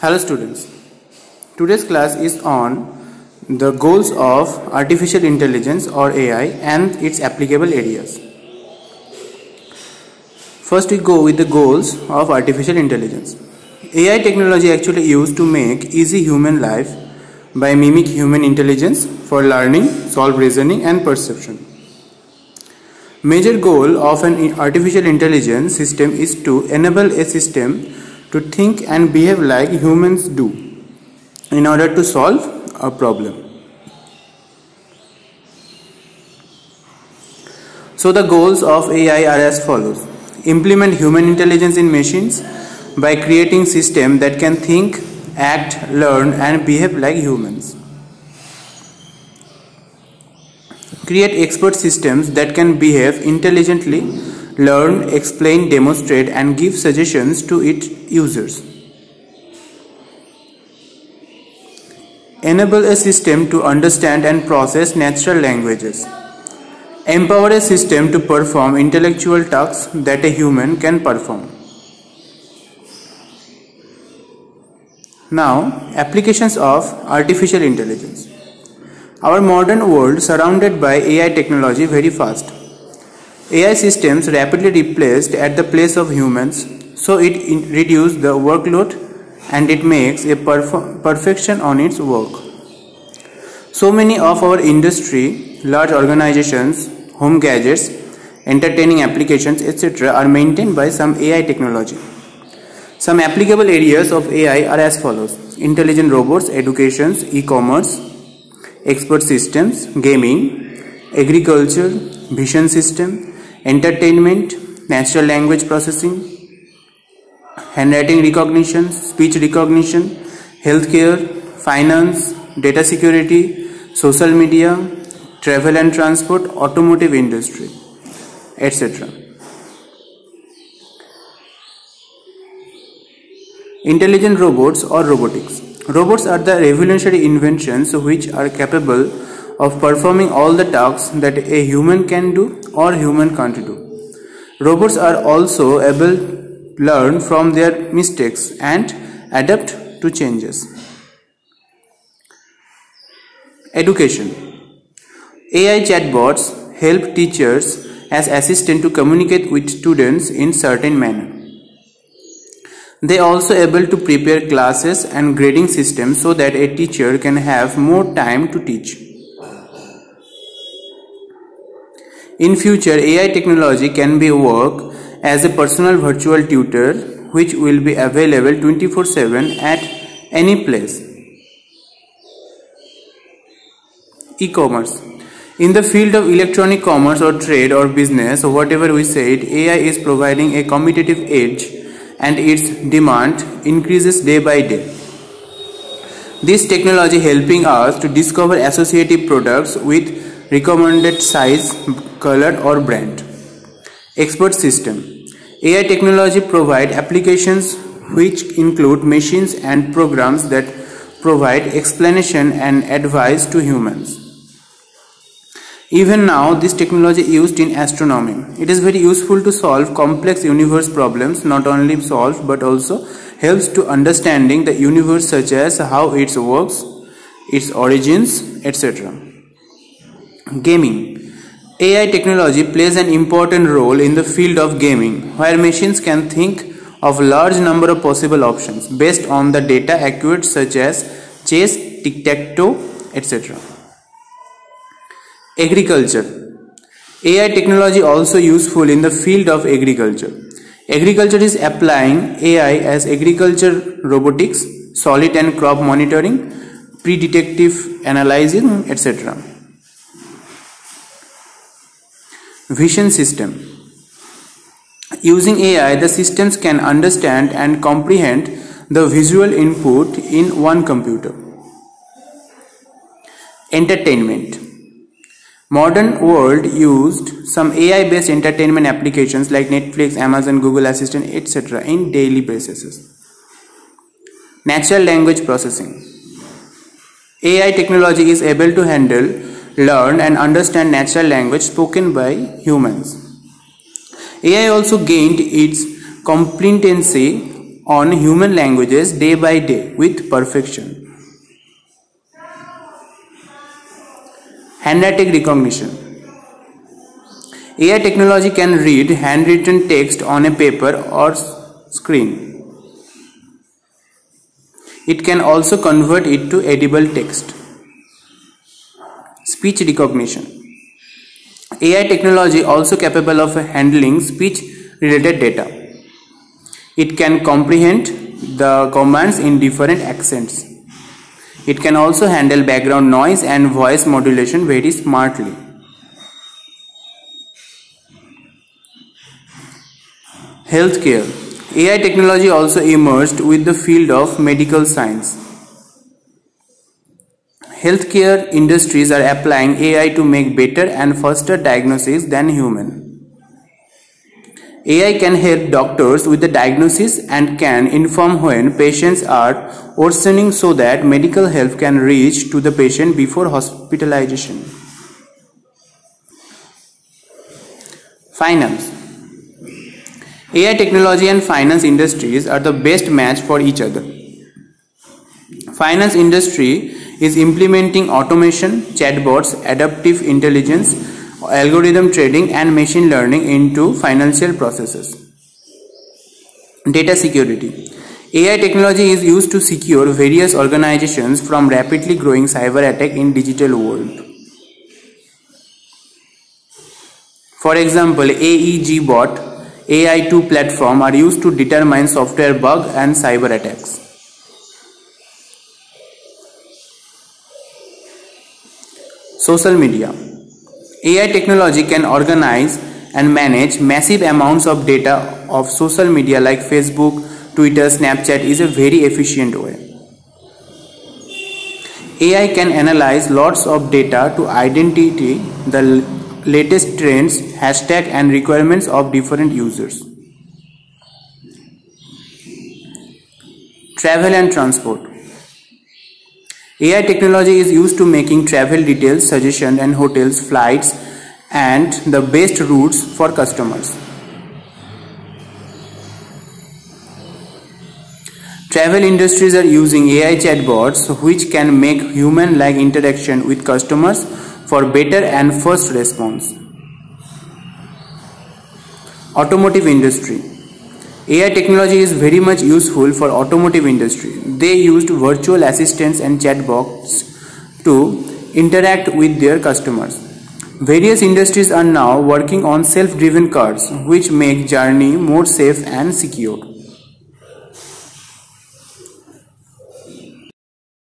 Hello students, today's class is on the goals of artificial intelligence or AI and its applicable areas. First we go with the goals of artificial intelligence. AI technology actually used to make easy human life by mimic human intelligence for learning, solve reasoning and perception. Major goal of an artificial intelligence system is to enable a system to think and behave like humans do in order to solve a problem. So the goals of AI are as follows. Implement human intelligence in machines by creating systems that can think, act, learn and behave like humans. Create expert systems that can behave intelligently, learn, explain, demonstrate and give suggestions to its users. Enable a system to understand and process natural languages. Empower a system to perform intellectual tasks that a human can perform. Now, applications of artificial intelligence. Our modern world surrounded by AI technology very fast. AI systems rapidly replaced at the place of humans, so it reduces the workload and it makes a perfection on its work. So many of our industry, large organizations, home gadgets, entertaining applications, etc. are maintained by some AI technology. Some applicable areas of AI are as follows: intelligent robots, education, e-commerce, expert systems, gaming, agriculture, vision system, entertainment, natural language processing, handwriting recognition, speech recognition, healthcare, finance, data security, social media, travel and transport, automotive industry, etc. Intelligent robots or robotics. Robots are the revolutionary inventions which are capable of performing all the tasks that a human can do or human can't do. Robots are also able to learn from their mistakes and adapt to changes. Education. AI chatbots help teachers as assistants to communicate with students in certain manner. They are also able to prepare classes and grading systems so that a teacher can have more time to teach. In future, AI technology can be work as a personal virtual tutor which will be available 24/7 at any place. E-commerce. In the field of electronic commerce or trade or business or whatever we said, AI is providing a competitive edge and its demand increases day by day. This technology helping us to discover associative products with recommended size, color or brand. Expert system. AI technology provide applications which include machines and programs that provide explanation and advice to humans. Even now, this technology is used in astronomy. It is very useful to solve complex universe problems, not only solve but also helps to understanding the universe, such as how it works, its origins, etc. Gaming. AI technology plays an important role in the field of gaming, where machines can think of large number of possible options based on the data accurate, such as chess, tic-tac-toe, etc. Agriculture. AI technology also useful in the field of agriculture. Agriculture is applying AI as agriculture robotics, solid and crop monitoring, predictive analyzing, etc. Vision system. Using AI, the systems can understand and comprehend the visual input in one computer. Entertainment. Modern world used some AI-based entertainment applications like Netflix, Amazon, Google Assistant, etc. in daily basis. Natural language processing. AI technology is able to handle, learn and understand natural language spoken by humans. AI also gained its competency on human languages day by day with perfection. Handwriting recognition. AI technology can read handwritten text on a paper or screen. It can also convert it to edible text. Speech recognition. AI technology also capable of handling speech related data. It can comprehend the commands in different accents. It can also handle background noise and voice modulation very smartly. Healthcare. AI technology also emerged with the field of medical science. Healthcare industries are applying AI to make better and faster diagnosis than human. AI can help doctors with the diagnosis and can inform when patients are worsening so that medical help can reach to the patient before hospitalization. Finance. AI technology and finance industries are the best match for each other. Finance industry is implementing automation, chatbots, adaptive intelligence, algorithm trading and machine learning into financial processes. Data security. AI technology is used to secure various organizations from rapidly growing cyber attack in digital world. For example, AEG bot, AI2 platform are used to determine software bug and cyber attacks. Social media. AI technology can organize and manage massive amounts of data of social media like Facebook, Twitter, Snapchat is a very efficient way. AI can analyze lots of data to identify the latest trends, hashtags and requirements of different users. Travel and transport. AI technology is used to making travel details, suggestions and hotels, flights and the best routes for customers. Travel industries are using AI chatbots which can make human-like interaction with customers for better and fast response. Automotive industry. AI technology is very much useful for automotive industry. They used virtual assistants and chatbots to interact with their customers. Various industries are now working on self-driven cars which make journey more safe and secure.